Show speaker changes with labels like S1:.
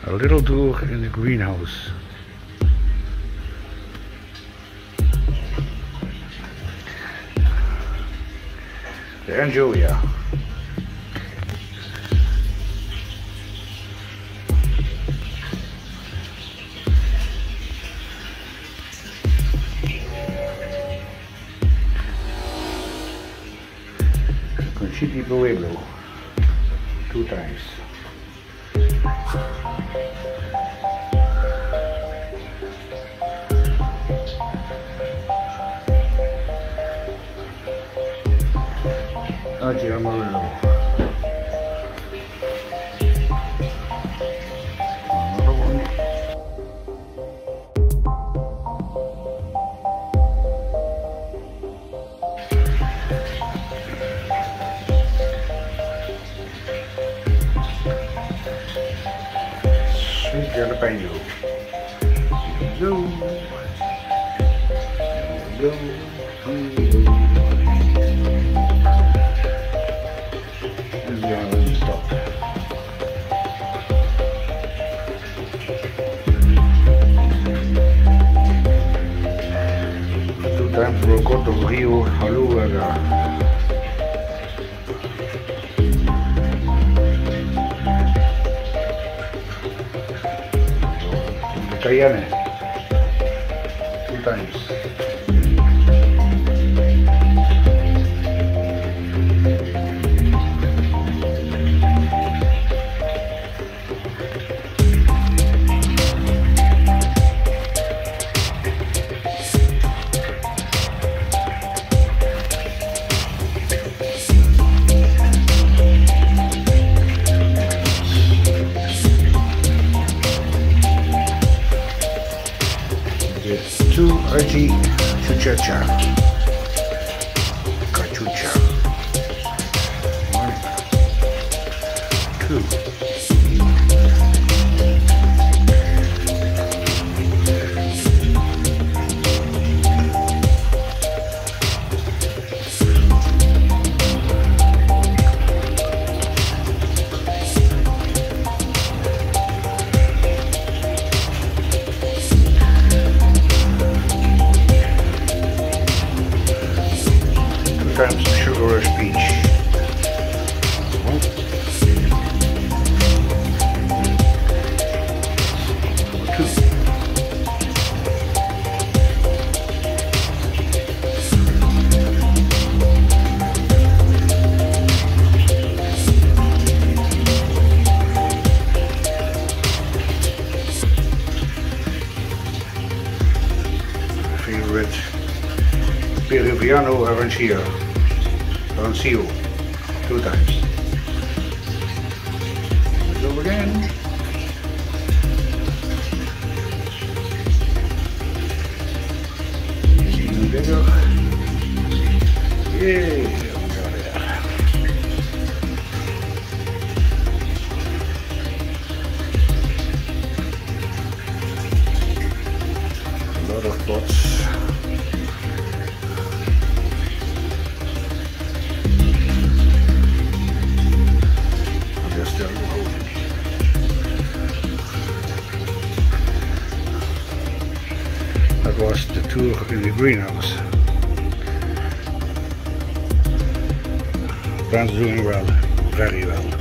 S1: A little tour in the greenhouse. The Angelia. Conchiti Pueblo. 2 times. Oggi Amarillo. Another one. Sweet jalapeno. Go. Go. Times Rocotto Rio Haluaga. Cayenne. 2 times. Two RG Chuchacha. Cachucha. 1, 2. Times sugar rush peach. 1, 2. Favorite Peruviano Arancia. Rancio, 2 times. Let's go again. Even bigger. Yay, we got it. A lot of pots. That was the tour in the greenhouse. Plants doing well, very well.